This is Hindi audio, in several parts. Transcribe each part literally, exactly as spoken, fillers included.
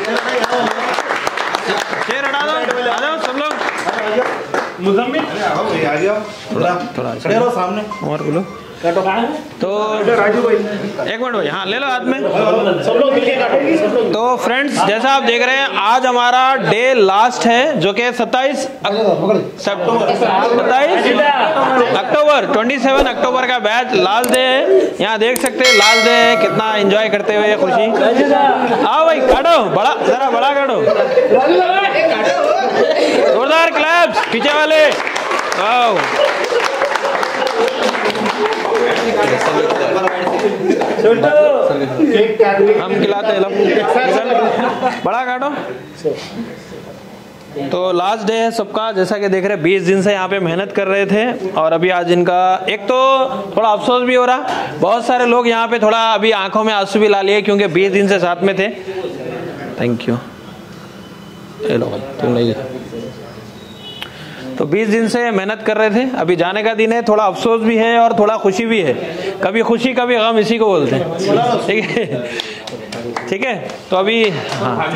चेयर हटा दो, आ जाओ सब लोग। मुजम्मिल आ जाओ, थोड़ा थोड़ा सामने और बोलो। तो राजू भाई एक मिनट भाई, हाँ ले लो हाथ में, सब लोग मिलके काटो। तो फ्रेंड्स जैसा आप देख रहे हैं आज हमारा डे लास्ट है जो कि सत्ताईस सत्ताईस अक्टूबर सत्ताईस अक्टूबर का बैच लास्ट डे है। यहाँ देख सकते हैं लास्ट डे है, कितना एंजॉय करते हुए खुशी। आओ भाई काटो, बड़ा जरा बड़ा काटो, जोरदार क्लैप्स पीछे वाले। आओ हम खिलाते हैं, बड़ा काटो। तो लास्ट डे है सबका, जैसा कि देख रहे हैं बीस दिन से यहाँ पे मेहनत कर रहे थे और अभी आज इनका एक तो थोड़ा अफसोस भी हो रहा, बहुत सारे लोग यहाँ पे थोड़ा अभी आंखों में आंसू भी ला लिए क्योंकि बीस दिन से साथ में थे। Thank you. हेलो तुम नहीं, तो बीस दिन से मेहनत कर रहे थे, अभी जाने का दिन है, थोड़ा अफसोस भी है और थोड़ा खुशी भी है। कभी खुशी कभी गम, इसी को बोलते हैं। ठीक है ठीक है। तो अभी हाँ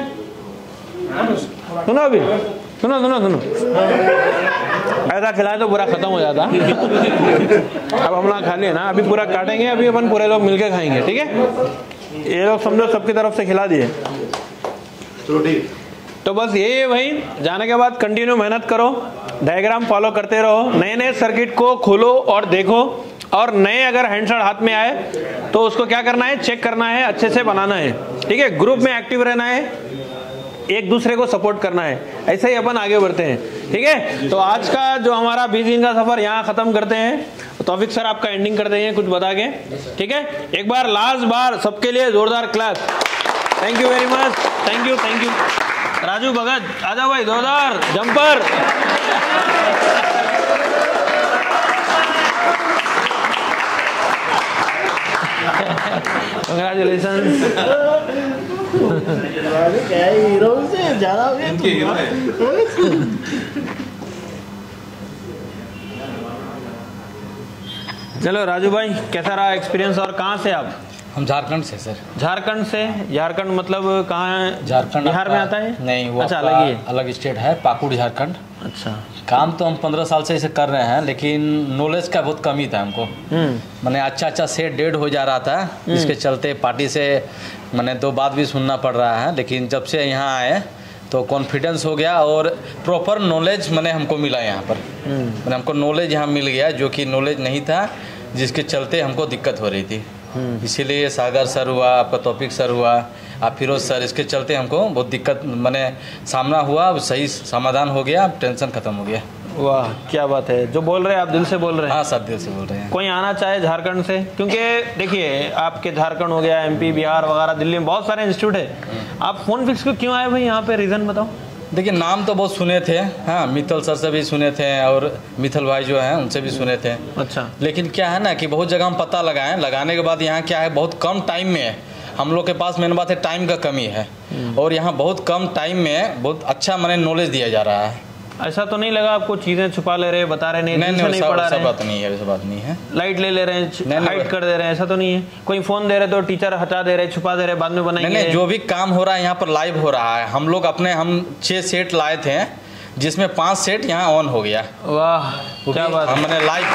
सुनो, अभी सुनो सुनो सुनो, ऐसा खिलाए तो पूरा खत्म हो जाता। अब हम लोग खा लिए ना, अभी पूरा काटेंगे, अभी अपन पूरे लोग मिलके खाएंगे। ठीक है, ये लोग समझो सबकी तरफ से खिला दिए। तो बस यही है भाई, जाने के बाद कंटिन्यू मेहनत करो, डायग्राम फॉलो करते रहो, नए नए सर्किट को खोलो और देखो, और नए अगर हैंडसेट हाथ में आए तो उसको क्या करना है, चेक करना है, अच्छे से बनाना है। ठीक है, ग्रुप में एक्टिव रहना है, एक दूसरे को सपोर्ट करना है, ऐसे ही अपन आगे बढ़ते हैं। ठीक है, तो आज का जो हमारा बीस दिन का सफर यहाँ खत्म करते हैं। तौफीक सर आपका एंडिंग कर देंगे कुछ बता के। ठीक है, एक बार लास्ट बार सबके लिए जोरदार clap. Thank you very much, thank you thank you. Raju Bhagat आ जाओ भाई, जोरदार जंपर। कंग्रेचुलेशन। क्या हीरो से ज्यादा हो गया। चलो राजू भाई, कैसा रहा एक्सपीरियंस और कहाँ से आप? हम झारखंड से सर। झारखंड से? झारखंड मतलब कहाँ है? झारखंड बिहार में आता है? नहीं, वो अच्छा अलग ही है, अलग स्टेट है, पाकुड़ झारखंड। अच्छा, काम तो हम पंद्रह साल से इसे कर रहे हैं, लेकिन नॉलेज का बहुत कमी था हमको। मैंने अच्छा अच्छा सेट डेड हो जा रहा था, जिसके चलते पार्टी से मैंने दो बात भी सुनना पड़ रहा है। लेकिन जब से यहाँ आए तो कॉन्फिडेंस हो गया और प्रॉपर नॉलेज मैंने हमको मिला यहाँ पर। मैंने हमको नॉलेज यहाँ मिल गया जो कि नॉलेज नहीं था, जिसके चलते हमको दिक्कत हो रही थी। इसीलिए सागर सर हुआ, आपका तौफीक सर हुआ, आप फिरोज सर, इसके चलते हमको बहुत दिक्कत मैंने सामना हुआ, सही समाधान हो गया, टेंशन खत्म हो गया। वाह क्या बात है, जो बोल रहे हैं आप दिल से बोल रहे हैं। हाँ सब दिल से बोल रहे हैं। कोई आना चाहे झारखंड से, क्योंकि देखिए आपके झारखंड हो गया, एमपी, बिहार वगैरह, दिल्ली में बहुत सारे इंस्टीट्यूट है, आप फोन फिक्स को क्यों आए भाई यहाँ पे, रीजन बताओ। देखिए नाम तो बहुत सुने थे, हाँ मित्तल सर से भी सुने थे और मित्तल भाई जो हैं उनसे भी सुने थे। अच्छा, लेकिन क्या है ना कि बहुत जगह हम पता लगाएं, लगाने के बाद यहाँ क्या है, बहुत कम टाइम में हम लोग के पास, मेन बात है टाइम का कमी है, और यहाँ बहुत कम टाइम में बहुत अच्छा मैंने नॉलेज दिया जा रहा है। ऐसा तो नहीं लगा आपको चीजें छुपा ले रहे, बता रहे नहीं, नहीं, नहीं, नहीं पढ़ा रहे? बात नहीं है, वैसा बात नहीं है। लाइट ले ले रहे हैं, हाइड कर दे रहे हैं, ऐसा तो नहीं है? कोई फोन दे रहे तो टीचर हटा दे रहे, छुपा दे रहे, बाद में बनाएंगे? नहीं, जो भी काम हो रहा है यहाँ पर लाइव हो रहा है। हम लोग अपने हम छह सेट लाए थे, जिसमें पांच सेट यहाँ ऑन हो गया। वाह क्या बात, हमने लाइव।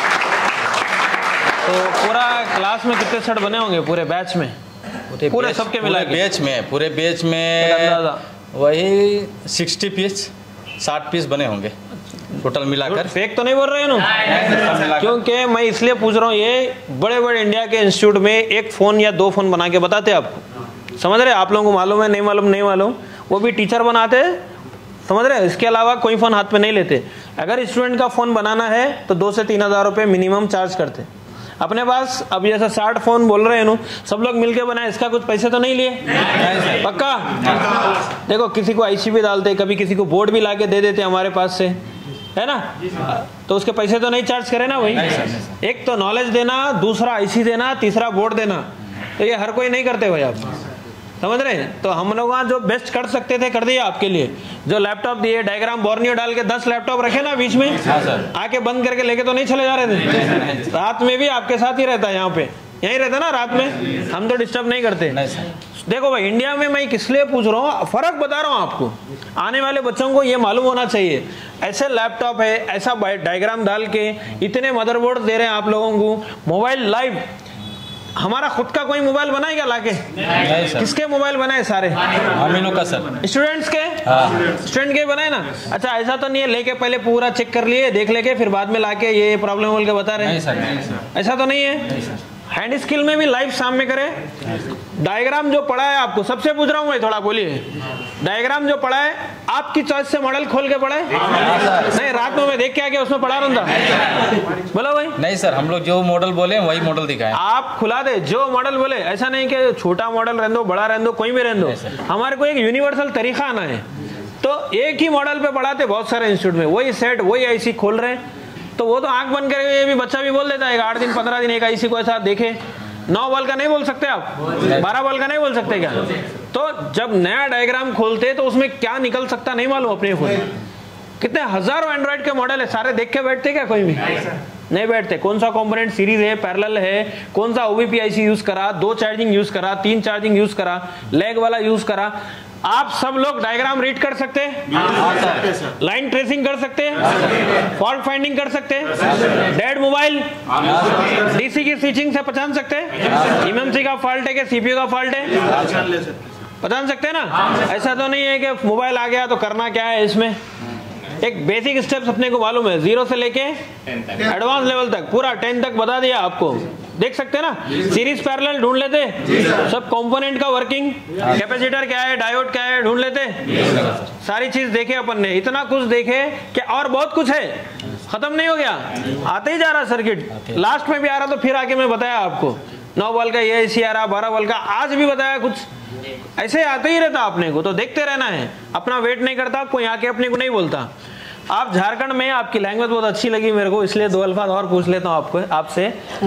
तो पूरा क्लास में कितने सेट बने होंगे पूरे बैच में? पूरे सबके मिला के? बैच में, पूरे बैच में वही सिक्सटी पीस साठ पीस बने होंगे टोटल मिलाकर। फेक तो नहीं बोल रहे हैं ना? क्योंकि मैं इसलिए पूछ रहा हूँ, ये बड़े बड़े इंडिया के इंस्टीट्यूट में एक फोन या दो फोन बना के बताते आपको, समझ रहे? आप लोगों को मालूम है, नहीं मालूम नहीं मालूम, वो भी टीचर बनाते, समझ रहे? इसके अलावा कोई फोन हाथ में नहीं लेते। अगर स्टूडेंट का फोन बनाना है तो दो से तीन हजार रुपये मिनिमम चार्ज करते। अपने पास अब जैसे साठ फोन बोल रहे हैं नु, सब लोग मिलके बनाए, इसका कुछ पैसे तो नहीं लिए? पक्का? देखो किसी को आईसी भी डालते, कभी किसी को बोर्ड भी लाके दे देते हमारे पास से, है ना? तो उसके पैसे तो नहीं चार्ज करे ना भाई। एक तो नॉलेज देना, दूसरा आईसी देना, तीसरा बोर्ड देना, तो ये हर कोई नहीं करते भाई, आप समझ रहे हैं? तो हम लोग जो बेस्ट कर सकते थे कर दिया आपके लिए। जो लैपटॉप दिए, डायग्राम बोर्नियो डाल के दस लैपटॉप रखे ना बीच में, आके बंद करके लेके तो नहीं चले जा रहे थे? रात में भी आपके साथ ही रहता है, यहाँ पे यहीं रहता ना रात में, हम तो डिस्टर्ब नहीं करते। देखो भाई, इंडिया में मैं किस लिए पूछ रहा हूँ, फर्क बता रहा हूँ आपको, आने वाले बच्चों को ये मालूम होना चाहिए। ऐसे लैपटॉप है, ऐसा डायग्राम डाल के इतने मदरबोर्ड दे रहे हैं आप लोगों को, मोबाइल लाइव। हमारा खुद का कोई मोबाइल बनाए क्या लाके? किसके मोबाइल बनाए? सारे हम ही लोग का सर, स्टूडेंट्स के। स्टूडेंट के बनाए ना? अच्छा, ऐसा तो नहीं है लेके पहले पूरा चेक कर लिए, देख लेके फिर बाद में लाके ये प्रॉब्लम बोल के बता रहे हैं? ऐसा तो नहीं है। हैंड स्किल में भी लाइव सामने करे। डायग्राम जो पढ़ा है आपको, सबसे पूछ रहा हूँ मैं, थोड़ा बोलिए। डायग्राम जो पढ़ा है आपकी चॉइस से मॉडल खोल के पढ़े? नहीं, रात में मैं देख के आके उसमें पढ़ा रहा था। बोलो भाई। नहीं सर, हम लोग जो मॉडल बोले वही मॉडल दिखाए। आप खुला दे जो मॉडल बोले, ऐसा नहीं कि छोटा मॉडल रहने दो, बड़ा रहने दो, कोई भी रहने दो। हमारे को एक यूनिवर्सल तरीका आना है। तो एक ही मॉडल पे पढ़ाते बहुत सारे इंस्टीट्यूट में, वही सेट वही आईसी खोल रहे हैं। तो वो तो आंख बंद करके ये भी बच्चा भी बोल देता है, आठ दिन पंद्रह दिन एक आईसी को ऐसा देखे। नौ बॉल का नहीं बोल सकते आप, बारह बॉल का नहीं बोल सकते क्या? तो जब नया डायग्राम खोलते तो उसमें क्या निकल सकता नहीं मालूम अपने खुद। कितने हजारों एंड्रॉइड के मॉडल है, सारे देख के बैठते क्या? कोई भी नहीं बैठते। कौन सा कंपोनेंट सीरीज है, पैरेलल है, कौन सा ओबीपी आईसी यूज करा, दो चार्जिंग यूज करा, तीन चार्जिंग यूज करा, लैग वाला यूज करा। आप सब लोग डायग्राम रीड कर सकते हैं, लाइन ट्रेसिंग कर सकते हैं, फॉल्ट फाइंडिंग कर सकते हैं, डेड मोबाइल डीसी की स्विचिंग से पहचान सकते हैं, एमएमसी का फॉल्ट है कि सीपीयू का फॉल्ट है, पहचान सकते हैं ना? ऐसा तो नहीं है कि मोबाइल आ गया तो करना क्या है। इसमें एक बेसिक स्टेप्स अपने को मालूम है, जीरो से लेके एडवांस लेवल तक, पूरा टेन तक बता दिया आपको। देख सकते हैं ना? सीरीज पैरेलल ढूंढ लेते, सब कंपोनेंट का वर्किंग, कैपेसिटर क्या है, डायोड क्या है, ढूंढ लेते। सारी चीज देखे अपन ने, इतना कुछ देखे कि और बहुत कुछ है, खत्म नहीं हो गया, आते ही जा रहा सर्किट। लास्ट में भी आ रहा तो फिर आके मैं बताया आपको, नौ बॉल का ये इसी आ रहा, बारह बॉल का आज भी बताया कुछ। ऐसे आते ही रहता अपने को, तो देखते रहना है, अपना वेट नहीं करता कोई आके अपने को नहीं बोलता। आप झारखंड में, आपकी लैंग्वेज बहुत अच्छी लगी मेरे को, इसलिए दो अल्फाज और पूछ लेता हूँ आपको आपसे।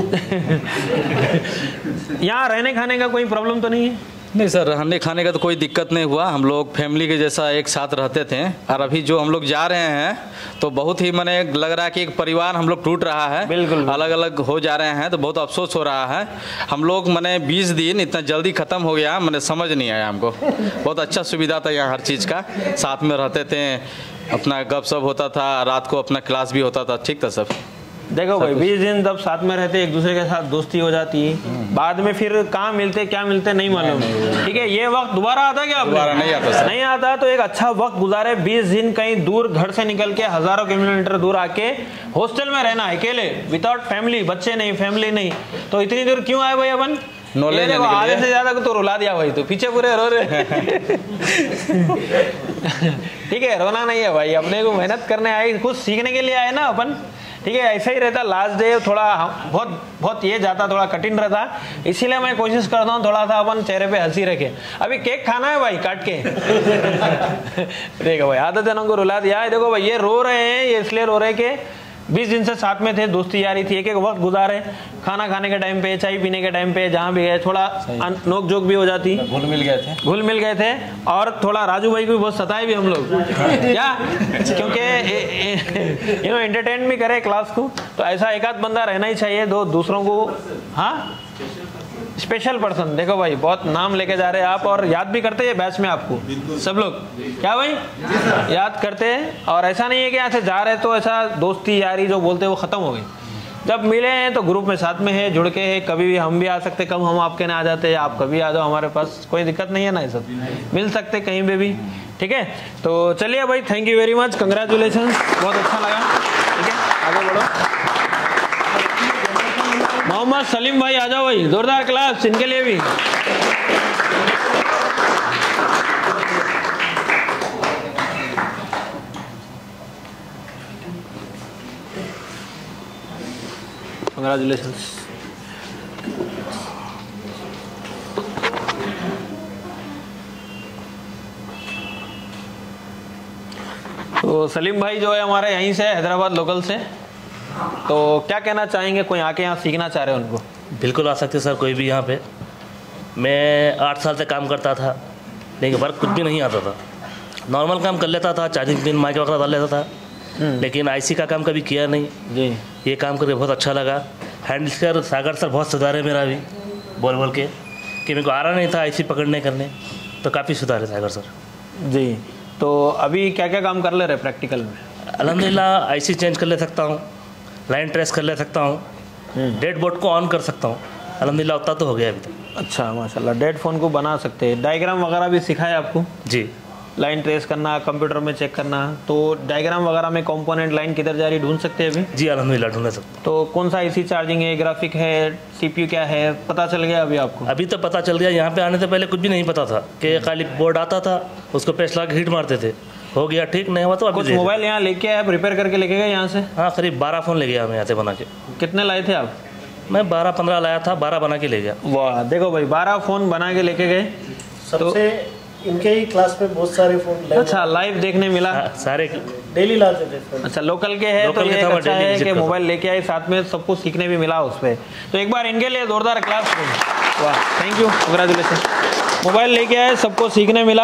यहाँ रहने खाने का कोई प्रॉब्लम तो नहीं है? नहीं सर, रहने खाने का तो कोई दिक्कत नहीं हुआ। हम लोग फैमिली के जैसा एक साथ रहते थे, और अभी जो हम लोग जा रहे हैं तो बहुत ही मैंने लग रहा है कि एक परिवार हम लोग टूट रहा है, बिल्कुल अलग अलग हो जा रहे हैं, तो बहुत अफसोस हो रहा है। हम लोग मैंने बीस दिन इतना जल्दी ख़त्म हो गया, मैंने समझ नहीं आया हमको। बहुत अच्छा सुविधा था यहाँ हर चीज़ का, साथ में रहते थे, अपना गप सप होता था, रात को अपना क्लास भी होता था, ठीक था सब। देखो भाई, बीस दिन जब साथ में रहते, एक दूसरे के साथ दोस्ती हो जाती, बाद में फिर कहाँ मिलते क्या मिलते नहीं मालूम, ठीक है? ये वक्त दोबारा आता क्या? दोबारा नहीं आता सर। नहीं आता। तो एक अच्छा वक्त गुजारे, बीस दिन कहीं दूर घर से निकल के हजारों किलोमीटर दूर आके हॉस्टल में रहना अकेले, विदाउट फैमिली, बच्चे नहीं, फैमिली नहीं, तो इतनी दूर क्यों आए भाई अपन? नॉलेज आधे से ज्यादा तो रुला दिया भाई, तो पीछे पूरे रो रहे। ठीक है, रोना नहीं है भाई, अपने को मेहनत करने आए, कुछ सीखने के लिए आए ना अपन, ठीक है? ऐसा ही रहता। लास्ट डे थोड़ा बहुत बहुत ये जाता, थोड़ा कठिन रहता, इसीलिए मैं कोशिश करता हूँ थोड़ा सा अपन चेहरे पे हंसी रखे। अभी केक खाना है भाई, काट के। देखो भाई, आधे जनों को रुला दिया। देखो भाई, ये रो रहे हैं, ये इसलिए रो रहे कि बीस दिन से साथ में थे, दोस्ती यारी थी, एक एक वक्त गुजारे, खाना खाने के टाइम पे, चाय पीने के टाइम पे, जहाँ भी गए थोड़ा नोक जोक भी हो जाती, घुल मिल गए थे घुल मिल गए थे। और थोड़ा राजू भाई को भी बहुत सताए भी हम लोग, क्या? क्योंकि यू नो एंटरटेन भी करे क्लास को, तो ऐसा एक आध बंदा रहना ही चाहिए, दो दूसरों को, हाँ, स्पेशल पर्सन। देखो भाई, बहुत नाम लेके जा रहे हैं आप, और याद भी करते हैं बैच में आपको सब लोग, क्या भाई? याद करते हैं। और ऐसा नहीं है कि ऐसे जा रहे तो ऐसा दोस्ती यारी जो बोलते हैं वो खत्म हो गई। जब मिले हैं तो ग्रुप में साथ में है, जुड़ के है, कभी भी हम भी आ सकते, कब हम आपके ना आ जाते हैं, आप कभी आ जाओ हमारे पास, कोई दिक्कत नहीं है ना, ये सब मिल सकते कहीं पे भी, ठीक है? तो चलिए भाई, thank you very much, congratulation, बहुत अच्छा लगा, ठीक है? आगे बढ़ो। मोहम्मद सलीम भाई आ जाओ भाई, जोरदार क्लास इनके लिए भी। कंग्रेचुलेशंस। तो सलीम भाई जो है हमारे यहीं से, हैदराबाद लोकल से, तो क्या कहना चाहेंगे? कोई आके यहाँ सीखना चाह रहे हैं उनको? बिल्कुल आ सकते सर, कोई भी यहाँ पे। मैं आठ साल से काम करता था, लेकिन वर्क कुछ भी नहीं आता था। नॉर्मल काम कर लेता था, चार्जिंग पिन माइक वगैरह डाल लेता था, लेकिन आईसी का काम कभी किया नहीं जी। ये काम करके बहुत अच्छा लगा। हैंडल सर सागर सर बहुत सुधारे मेरा भी, बोल बोल के कि मेरे को आ रहा नहीं था आईसी पकड़ने करने, तो काफ़ी सुधार है सागर सर। जी, तो अभी क्या क्या काम कर ले रहे प्रैक्टिकल में? अल्हम्दुलिल्लाह आईसी चेंज कर ले सकता हूँ, लाइन ट्रेस कर ले सकता हूँ, डेड बोर्ड को ऑन कर सकता हूँ। अल्हम्दुलिल्लाह उतना तो हो गया अभी तक। अच्छा माशाल्लाह, डेड फ़ोन को बना सकते हैं। डायग्राम वगैरह भी सिखाया आपको? जी, लाइन ट्रेस करना, कंप्यूटर में चेक करना, तो डायग्राम वगैरह में कंपोनेंट लाइन किधर जा रही ढूंढ सकते हैं अभी? जी अल्हम्दुलिल्लाह ढूंढ सकते। तो कौन सा आईसी चार्जिंग है, ग्राफिक है, सीपीयू क्या है, पता चल गया अभी आपको? अभी तो पता चल गया। यहाँ पे आने से पहले कुछ भी नहीं पता था कि खाली बोर्ड आता था, उसको प्रेस लगा के हीट मारते थे, हो गया ठीक, नहीं हुआ तो अभी कुछ मोबाइल यहाँ लेके आए, रिपेयर करके लेके गए यहाँ से? हाँ, करीब बारह फ़ोन ले गया मैं यहाँ से बना के। कितने लाए थे आप? मैं बारह पंद्रह लाया था, बारह बना के ले गया। वाह, देखो भाई, बारह फ़ोन बना के लेके गए। सबसे इनके ही क्लास में बहुत सारे फोन अच्छा लाइव देखने मिला? हाँ, सारे डेली लाते थे फोन। अच्छा, लोकल के है तो लोकल ये के था, मैं अच्छा डेली है विजिट कि करता मोबाइल लेके आए, साथ में सबको सीखने भी मिला उस पर। तो एक बार इनके लिए जोरदार क्लास। वाह, थैंक यू, कंग्रेचुलेसन। मोबाइल लेके आए, सबको सीखने मिला।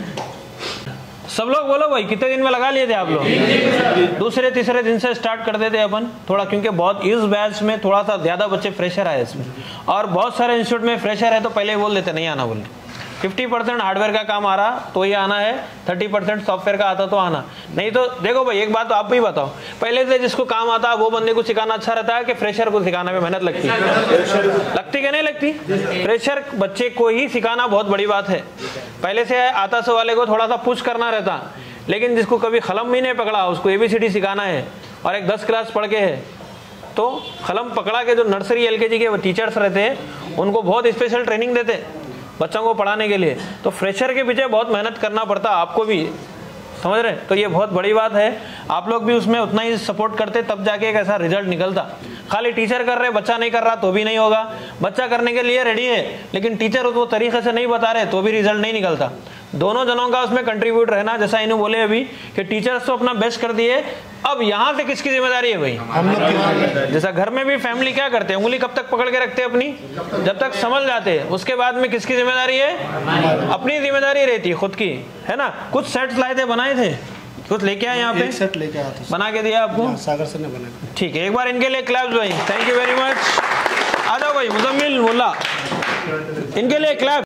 सब लोग बोलो भाई, कितने दिन में लगा लिए थे आप लोग? दूसरे तीसरे दिन से स्टार्ट कर देते अपन थोड़ा, क्योंकि बहुत इस बैच में थोड़ा सा ज़्यादा बच्चे फ्रेशर आए इसमें, और बहुत सारे इंस्टीट्यूट में फ्रेशर है तो पहले ही बोल देते नहीं आना बोले। फिफ्टी परसेंट हार्डवेयर का काम आ रहा तो ये आना है, थर्टी परसेंट सॉफ्टवेयर का आता तो आना नहीं। तो देखो भाई, एक बात तो आप भी बताओ, पहले से जिसको काम आता वो बंदे को सिखाना अच्छा रहता है कि फ्रेशर को सिखाने में मेहनत लगती है? लगती कि नहीं लगती? फ्रेशर बच्चे को ही सिखाना बहुत बड़ी बात है। पहले से आता से वाले को थोड़ा सा पुश करना रहता, लेकिन जिसको कभी कलम भी नहीं पकड़ा उसको एबीसीडी सिखाना है, और एक दस क्लास पढ़ के है तो कलम पकड़ा के जो नर्सरी एलकेजी के टीचर्स रहते हैं उनको बहुत स्पेशल ट्रेनिंग देते बच्चों को पढ़ाने के लिए। तो फ्रेशर के पीछे बहुत मेहनत करना पड़ता, आपको भी समझ रहे? तो ये बहुत बड़ी बात है, आप लोग भी उसमें उतना ही सपोर्ट करते तब जाके एक ऐसा रिजल्ट निकलता। खाली टीचर कर रहे, बच्चा नहीं कर रहा तो भी नहीं होगा। बच्चा करने के लिए रेडी है लेकिन टीचर उसको तरीके से नहीं बता रहे तो भी रिजल्ट नहीं निकलता। दोनों जनों का उसमें कंट्रीब्यूट रहना, जैसा इन्होंने बोले अभी कि टीचर्स तो अपना बेस्ट कर दिए, अब यहाँ से किसकी जिम्मेदारी है भाई? हम लोग। जैसा घर में भी फैमिली क्या करते हैं, उंगली कब तक पकड़ के रखते हैं अपनी? जब तक समझ जाते हैं, उसके बाद में किसकी जिम्मेदारी है? अपनी जिम्मेदारी रहती है खुद की, है ना? कुछ सेट्स लाए थे, बनाए थे, कुछ लेके आए यहाँ पे? सेट लेके आया था, बना के दिया आपको? सागर से ने बना। ठीक है, एक बार इनके लिए क्लैप्स भाई, थैंक यू वेरी मच। आ जाओ भाई, मुजम्मिल मुल्ला, इनके लिए क्लैप।